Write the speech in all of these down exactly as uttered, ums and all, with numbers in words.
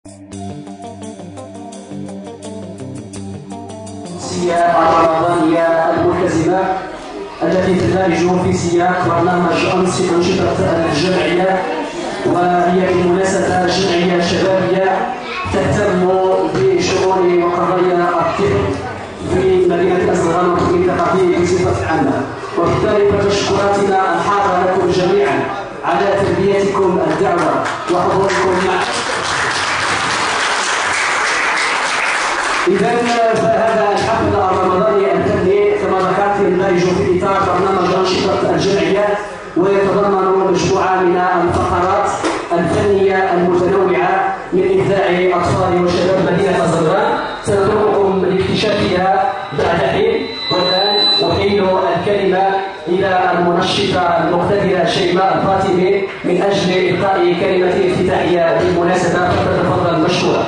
الرمضانية الملتزمة التي تندرج في سياق برنامج أنشطة الجمعية، وهي بالمناسبة جمعية شبابية تهتم بشؤون وقضايا الطفل في مدينة أزغان والتنمية الثقافية بصفة عامة. وبالتالي فتشكراتنا الحارة لكم جميعا على تلبيتكم الدعوة وحضوركم معنا. إذا فهذا الحفل الرمضاني الفني كما ذكرت يندرج في إطار برنامج أنشطة الجمعية، ويتضمن مجموعة من الفقرات الفنية المتنوعة من إبداع أطفال وشباب مدينة أزغان سنترككم لاكتشافها بعد حين. والآن أحيل الكلمة إلى المنشطة المقتدرة شيماء الفاطمي من أجل إلقاء كلمة افتتاحية بالمناسبة، فتتفضل مشكورة.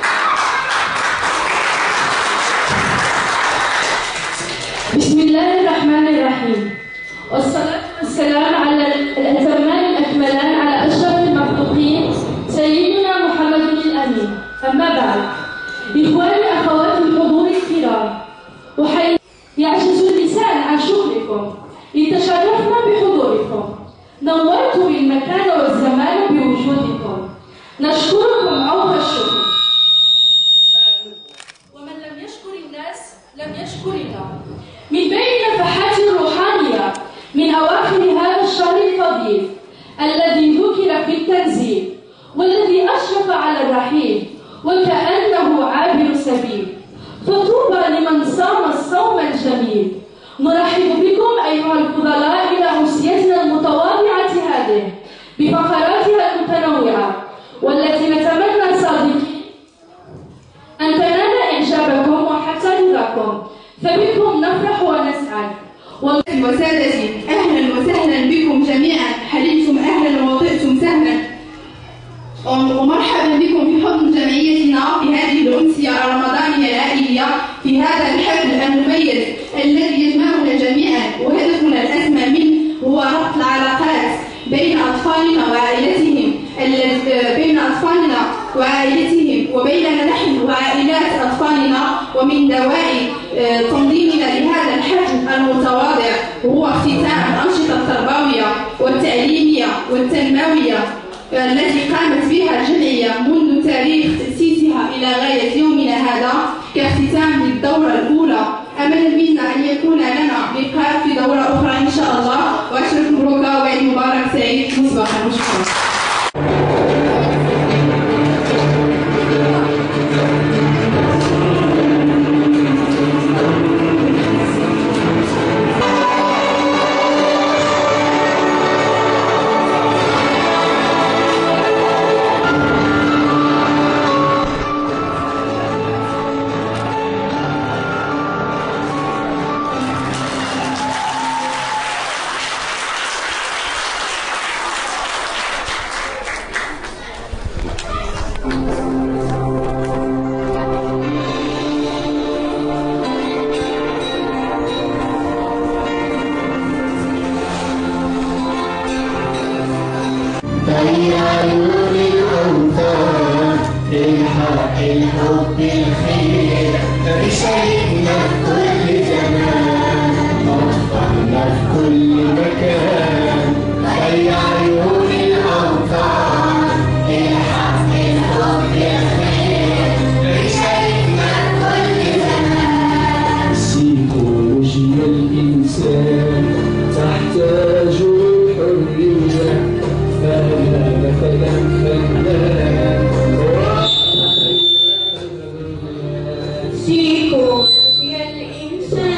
بسم الله الرحمن الرحيم، والصلاة والسلام على الأتمان الأكملان على أشرف المخلوقين سيدنا محمد الأمين. أما بعد، إخواني أخواتي الحضور الكرام، وحين يعجز اللسان عن شكركم إن تشرفنا بحضوركم، نورتم المكان والزمان بوجودكم، نشكركم أوفى الشكر. ومن لم يشكر الناس لم يشكر الله. من بين النفحات الروحانية من أواخر هذا الشهر الفضيل الذي ذكر في التنزيل، والذي أشرف على الرحيل وكأنه عابر سبيل، فطوبى لمن صام الصوم الجميل. نرحب بكم أيها الفضلاء إلى أمسيتنا المتواضعة هذه بفقراتها المتنوعة، والتي نتمنى صادقين أن تنال إعجابكم وحتى رضاكم، فبكم نفرح ونسعد. وسادتي، أهلا وسهلا بكم جميعا، حللتم أهلا ووطئتم سهلا، ومرحبا بكم في حضن جمعيتنا في هذه الأمسية الرمضانية العائلية في هذا الحفل المميز الذي يجمعنا جميعا، وهدفنا الأسمى منه هو ربط العلاقات بين أطفالنا وعائلتهم بين أطفالنا وعائلتهم وبيننا نحن وعائلات أطفالنا. ومن دواعي تنظيمنا لهذا الحفل المتواضع هو اختتام الأنشطة التربوية والتعليمية والتنموية التي قامت بها الجمعية منذ تاريخ تأسيسها إلى غاية يومنا هذا كاختتام للدورة الأولى. أمل منا أن يكون لنا لقاء في دورة أخرى إن شاء الله، وأشرف مبروك وعيد مبارك سعيد مسبقا. مشكورا. بين عيون الأوطان للحق الحب الخير رسالتنا في كل زمان، أطفالنا في كل مكان. بين عيون الأوطان للحق الحب الخير رسالتنا في كل زمان. سيكولوجيا الإنسان تحتاج الحرية، فأنا مثلا فنان. سيكولوجيا الإنسان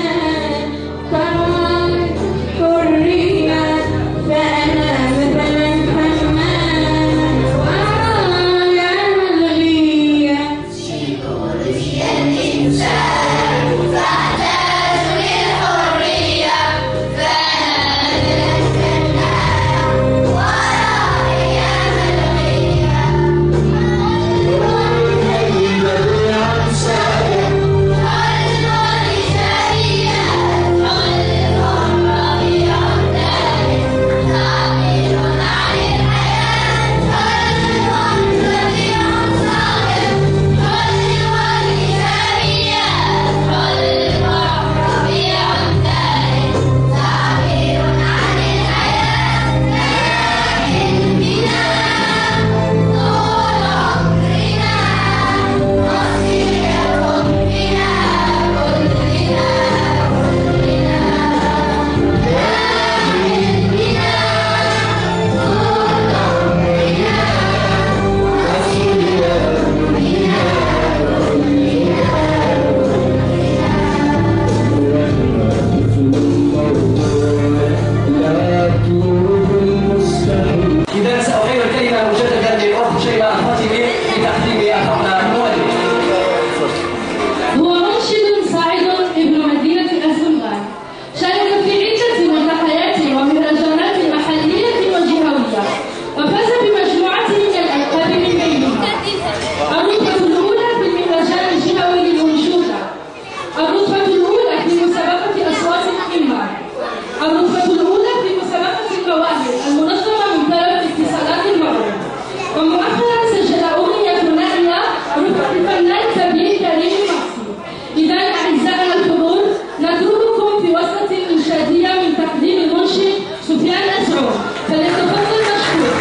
الرتبة الأولى في مسابقة المواهب المنظمة من طرف اتصالات المغرب. ومؤخرا سجل أغنية ثنائية رفقة الفنان كبير كريم المصري. إذا أعزائنا الحضور نترككم في وصلة إنشادية من تقديم المنشد سفيان أسعود، فليتفضل مشكور.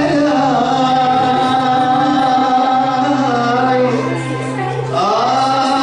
آه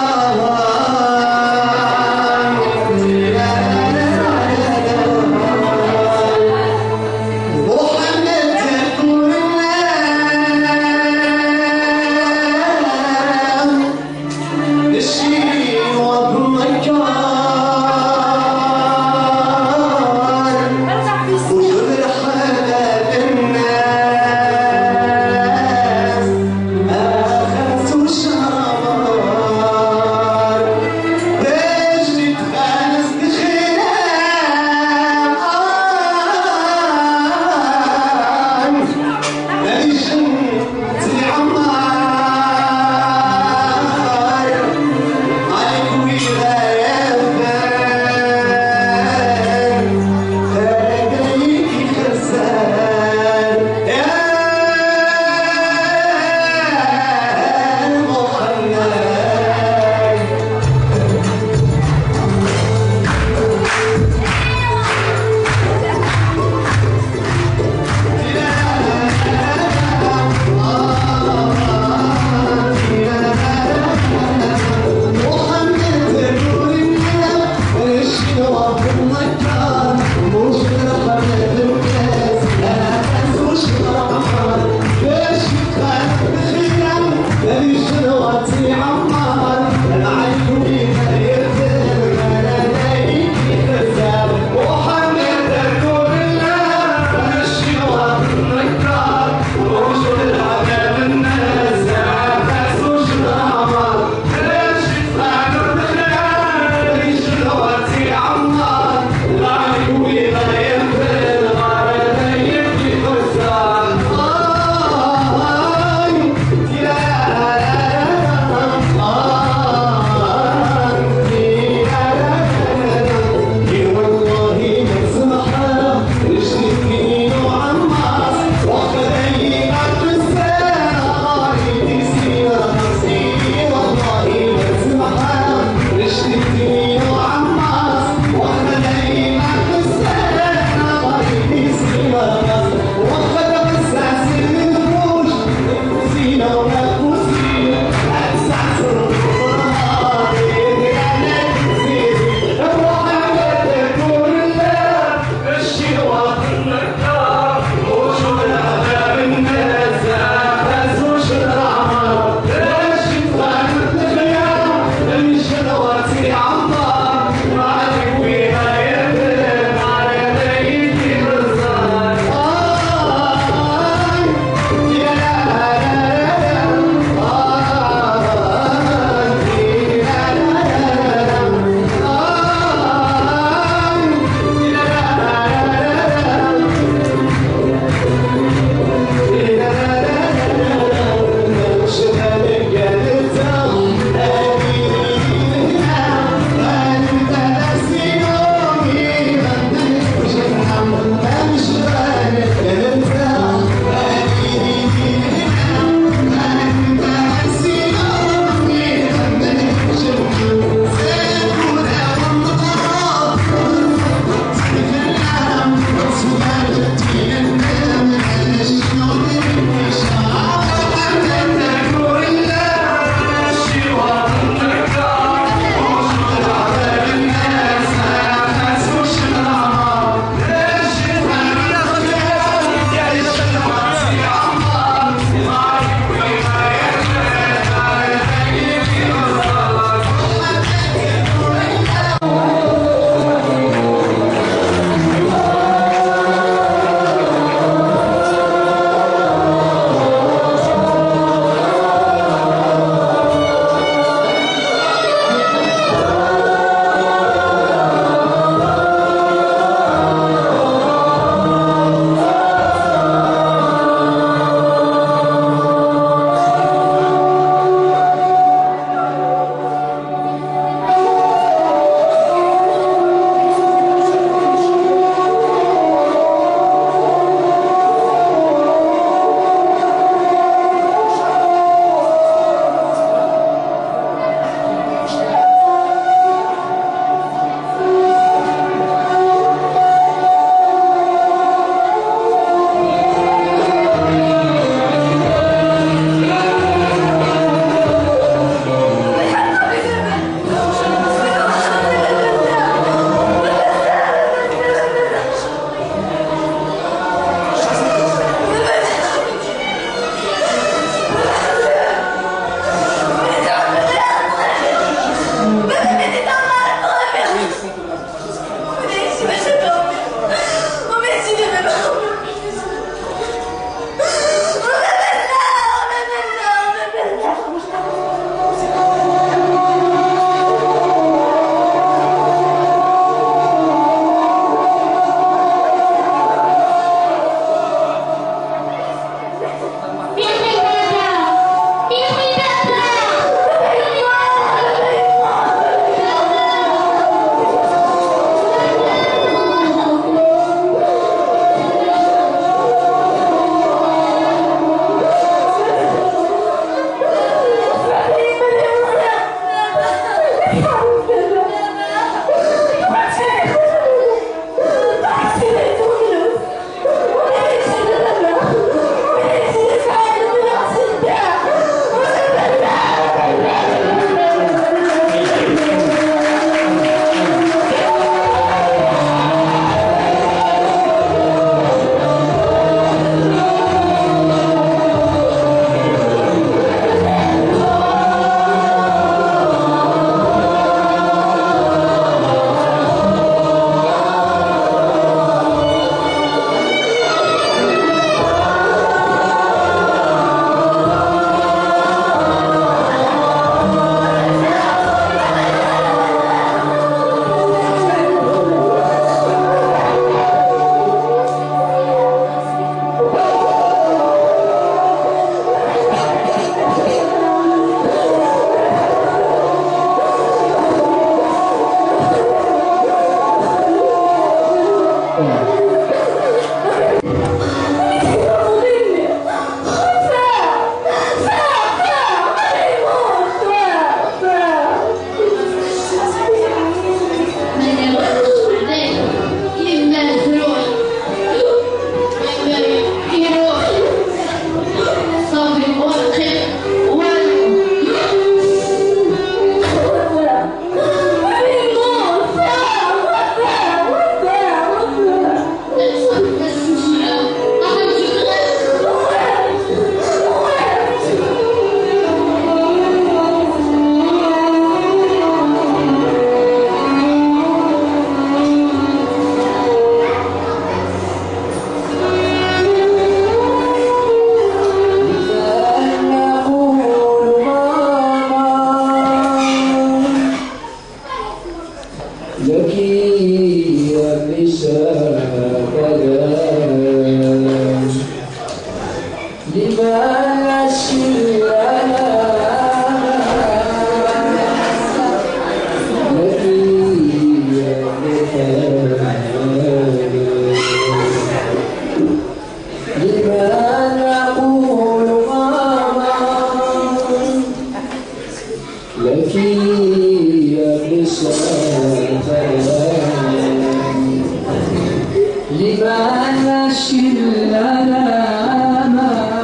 نشكي الألام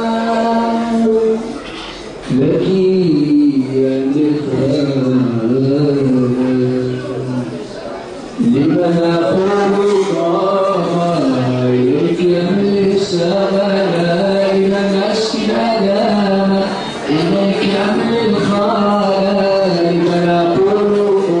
لك يا ذكرى لمن أقول إليك يملي السماء لمن نشكي الألام إليك يملي الخاء لمن أقول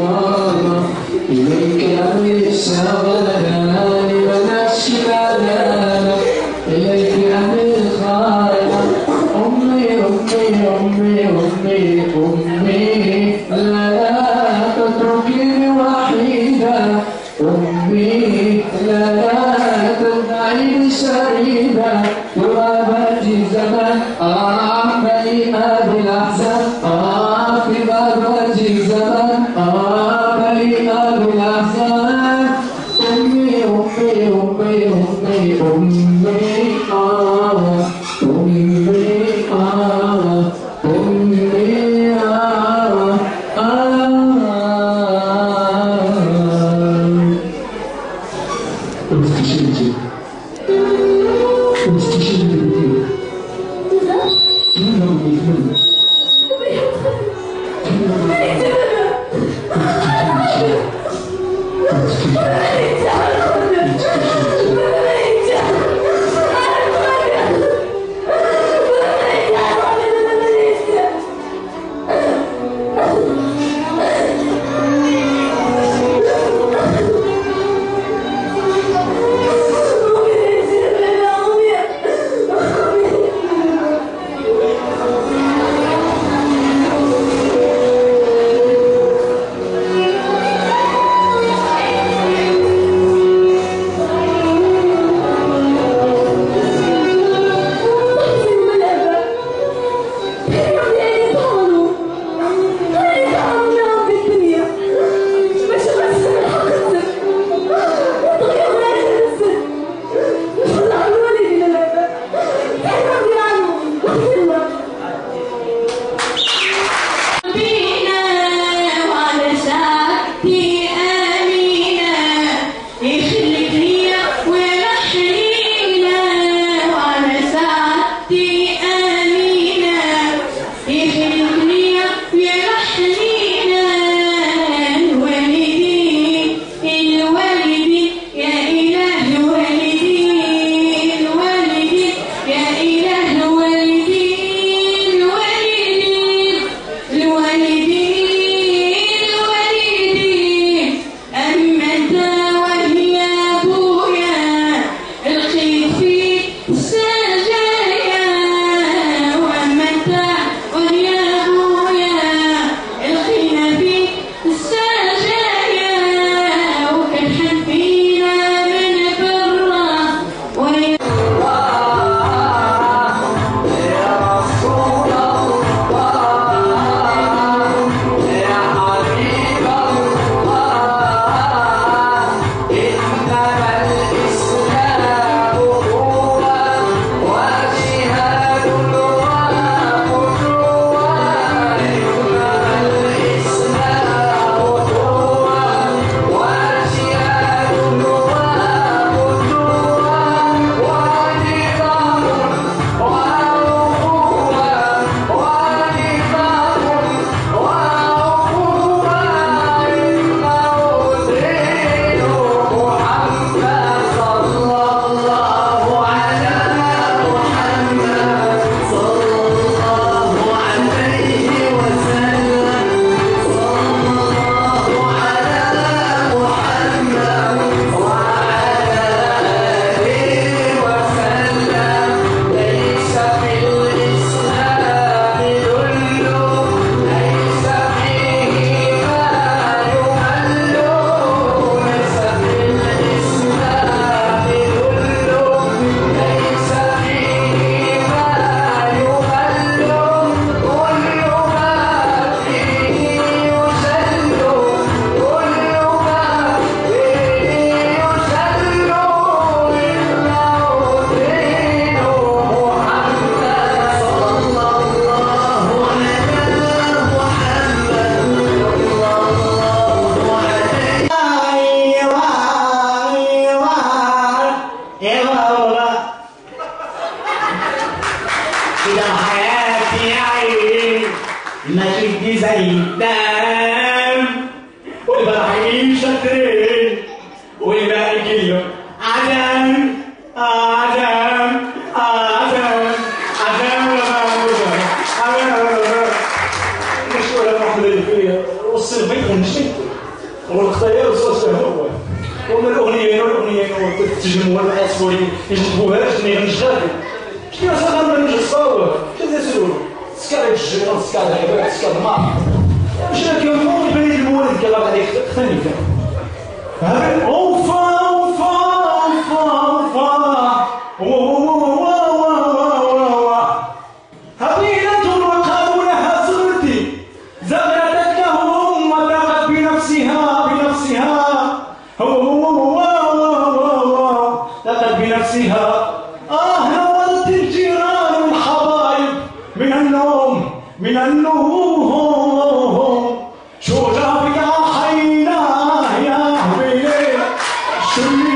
إليك يملي السماء لمن نشكي الألام إليك يملي الخاء أمي أمي أمي أمي أمي لا تتركني وحيدا أمي لا تدعيني شريدا غرابة الزمان آه مليئة بالأحزان آه في غربة الزمان آه مليئة بالأحزان أمي أمي أمي أمي أمي آه أمي آه أمي آه آه استشهدتي استشهدتي كنا نقول والله كده حياتي يا عيني ما تدي زي الدم والبراحين شاطرين والباقي كله عدم عدم عدم عدم عدم مش ولا واحد اللي فيها والصيف ما يخونش والخطايا وصوص هو ومن الاغنيه والاغنيه والتجمع والاسفل يجيبوهاش اللي غنشغل شنو صار من الصور كذا سلو سكار الجيران سكار العباد سكار ما مش راك يوم بين المولد كذا عليك ثاني هذا اوفا اوفا اوفا اوفا هبيلة وقالوا لها صرتي زغرتت لهم وذاقت بنفسها بنفسها ذاقت بنفسها آه نورت الجيران الحبايب من النوم من النوم شو جابك يا حينا يا حبيبي شو